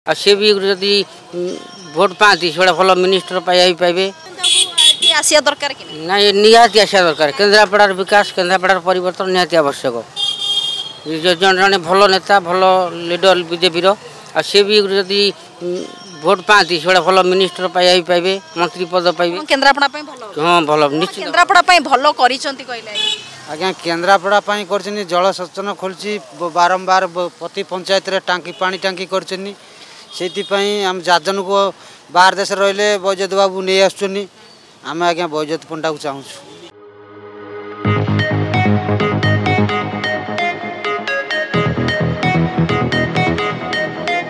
आ सी भी जदि भोट पाती से भल मिनिस्टर पाइबे आसिया दरकार कि ना निहाती आसा दरकार केन्द्रापड़ार विकास केन्द्रापड़ार परिवर्तन निहाती आवश्यक जन जन भल नेता भल लीडर बीजेपी आ सी भी जदि भोट पाती से भल मिनिस्टर पाइबे मंत्री पद पाइबे केन्द्रापड़ा हाँ भल निश्चित केन्द्रापड़ा भल कहले आज्ञा केन्द्रापड़ा कर जल सेचन खोलची बारंबार प्रति पंचायत रे टांकी पानी टांकी करछनी सेतिपई हम जाजन को बाहर देश रहिले बैजयंत बाबू नहीं आसुनी आम आज्ञा बैजयंत पंडा को चाहूँ।